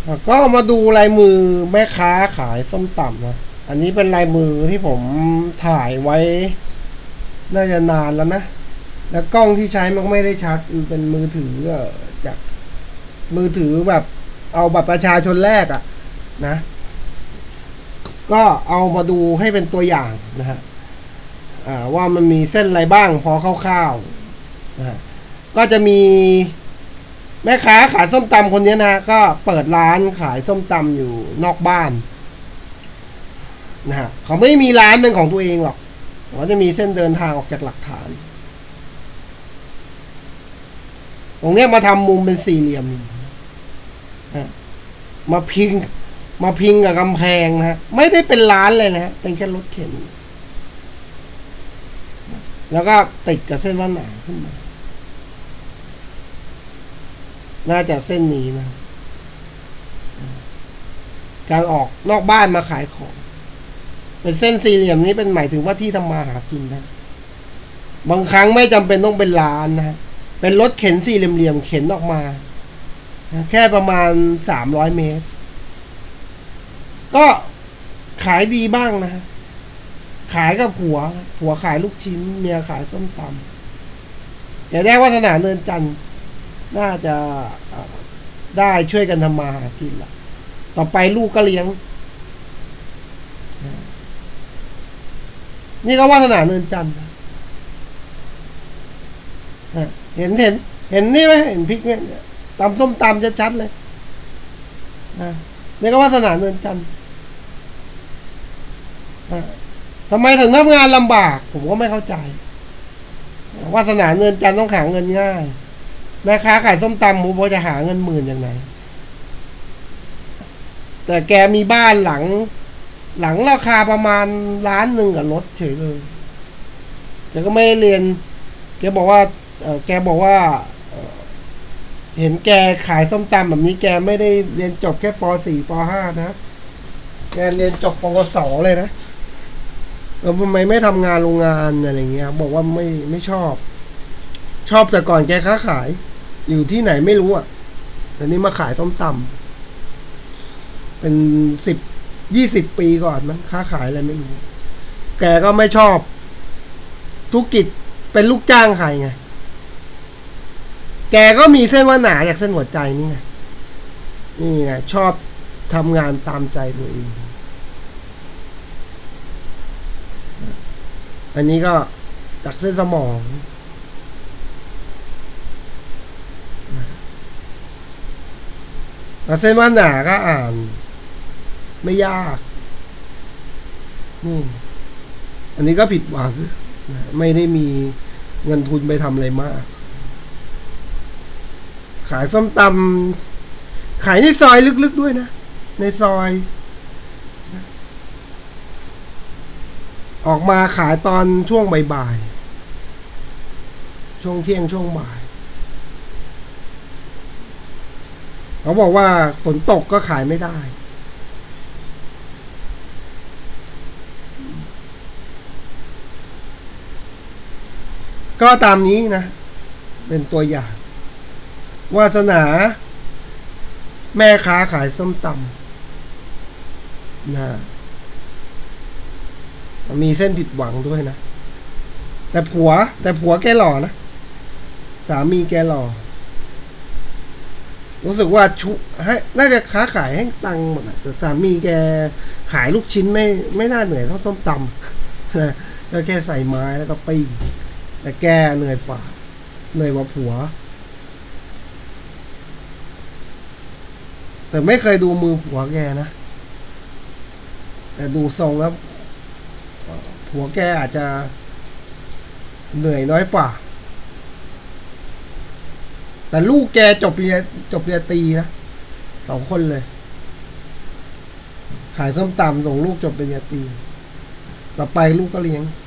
ก็มาดูลายมือแม่ค้าขายส้มตำนะอันนี้เป็นลายมือที่ผมถ่ายไว้น่าจะนานแล้วนะแล้วกล้องที่ใช้มันไม่ได้ชัดมันเป็นมือถือจากมือถือแบบเอาบัตรประชาชนแรกนะก็เอามาดูให้เป็นตัวอย่างนะฮะว่ามันมีเส้นอะไรบ้างพอคร่าวๆนะก็จะมีแม่ค้าขายส้มตำคนนี้นะก็เปิดร้านขายส้มตำอยู่นอกบ้านนะฮะเขาไม่มีร้านเป็นของตัวเองหรอกเขาจะมีเส้นเดินทางออกจากหลักฐานตรงนี้มาทำมุมเป็นสี่เหลี่ยมมาพิงกับกำแพงนะฮะไม่ได้เป็นร้านเลยนะฮะเป็นแค่รถเข็นแล้วก็ติดกับเส้นวาหนาขึ้นมาน่าจะเส้นนี้นะการออกนอกบ้านมาขายของเป็นเส้นสี่เหลี่ยมนี้เป็นหมายถึงว่าที่ทำมาหากินนะบางครั้งไม่จำเป็นต้องเป็นร้านนะเป็นรถเข็นสี่เหลี่ยมเข็นออกมาแค่ประมาณ300 เมตรก็ขายดีบ้างนะขายกับผัวขายลูกชิ้นเมียขายส้มตำแต่ได้วาสนาเนินจันทร์น่าจะได้ช่วยกันทำมาหากินละต่อไปลูกก็เลี้ยงนี่ก็วาสนาเนินจันทร์เห็นนี่ไหมเห็นพริกเนี่ยตำส้มตำจะชัดเลยนี่ก็วาสนาเนินจันทร์ทำไมถึงทำงานลำบากผมก็ไม่เข้าใจวาสนาเนินจันทร์ต้องหาเงินง่ายแม่ค้าขายส้มตำหมูพอจะหาเงิน10,000อย่างไรแต่แกมีบ้านหลังราคาประมาณ1,000,000กับรถเฉยเลยแกก็ไม่เรียนแกบอกว่าเห็นแกขายส้มตำแบบนี้แกไม่ได้เรียนจบแค่ป.4 ป.5 นะแกเรียนจบปวสเลยนะแล้วทำไมไม่ทำงานโรงงานอะไรเงี้ยบอกว่าไม่ชอบแต่ก่อนแกค้าขายอยู่ที่ไหนไม่รู้แต่นี้มาขายส้มตำเป็น10-20 ปีก่อนมั้งค้าขายอะไรไม่รู้แกก็ไม่ชอบธุรกิจเป็นลูกจ้างใครไงแกก็มีเส้นวาหนาจากเส้นหัวใจนี่ไงชอบทำงานตามใจตัวเองอันนี้ก็จากเส้นสมองแต่เส้นวาหนาก็อ่านไม่ยากอันนี้ก็ผิดหวังไม่ได้มีเงินทุนไปทำอะไรมากขายส้มตำขายในซอยลึกๆด้วยนะในซอยออกมาขายตอนช่วงบ่ายๆช่วงเที่ยงช่วงบ่ายเขาบอกว่าฝนตกก็ขายไม่ได้ก็ตามนี้นะเป็นตัวอย่างวาสนาแม่ค้าขายส้มตำนะมีเส้นผิดหวังด้วยนะแต่ผัวแกหล่อนะสามีแกหล่อรู้สึกว่าให้น่าจะค้าขายให้ตังค์หมดแต่สามีแกขายลูกชิ้นไม่น่าเหนื่อยเท่าส้มตำก็แค่ใส่ไม้แล้วก็ปิ้งแต่แกเหนื่อยกว่าผัวแต่ไม่เคยดูมือผัวแกนะแต่ดูทรงแล้วผัวแกอาจจะเหนื่อยน้อยกว่าแต่ลูกแกจบปริญญาตรีนะ2 คนเลยขายส้มตำส่งลูกจบปริญญาตรีต่อไปลูกก็เลี้ยง